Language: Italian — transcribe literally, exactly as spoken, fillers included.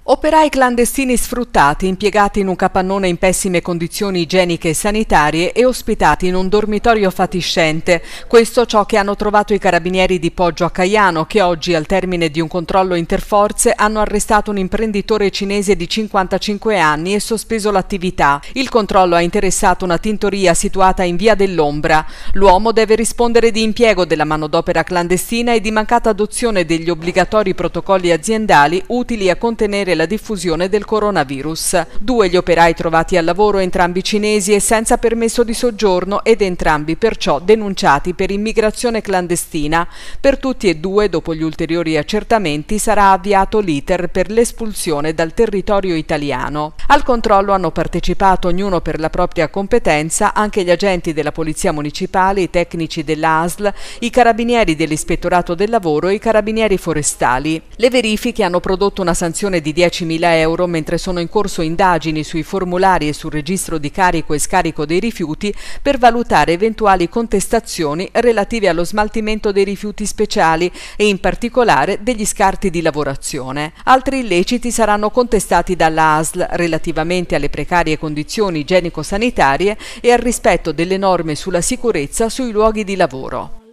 Operai clandestini sfruttati, impiegati in un capannone in pessime condizioni igieniche e sanitarie e ospitati in un dormitorio fatiscente. Questo ciò che hanno trovato i carabinieri di Poggio a Caiano, che oggi, al termine di un controllo interforze, hanno arrestato un imprenditore cinese di cinquantacinque anni e sospeso l'attività. Il controllo ha interessato una tintoria situata in via dell'Ombra. L'uomo deve rispondere di impiego della manodopera clandestina e di mancata adozione degli obbligatori protocolli aziendali utili a contenere la diffusione del coronavirus. Due gli operai trovati al lavoro, entrambi cinesi e senza permesso di soggiorno, ed entrambi perciò denunciati per immigrazione clandestina. Per tutti e due, dopo gli ulteriori accertamenti, sarà avviato l'iter per l'espulsione dal territorio italiano. Al controllo hanno partecipato, ognuno per la propria competenza, anche gli agenti della Polizia Municipale, i tecnici dell'A S L, i carabinieri dell'Ispettorato del Lavoro e i carabinieri forestali. Le verifiche hanno prodotto una sanzione di diecimila euro, mentre sono in corso indagini sui formulari e sul registro di carico e scarico dei rifiuti per valutare eventuali contestazioni relative allo smaltimento dei rifiuti speciali e in particolare degli scarti di lavorazione. Altri illeciti saranno contestati dall'A S L relativamente alle precarie condizioni igienico-sanitarie e al rispetto delle norme sulla sicurezza sui luoghi di lavoro.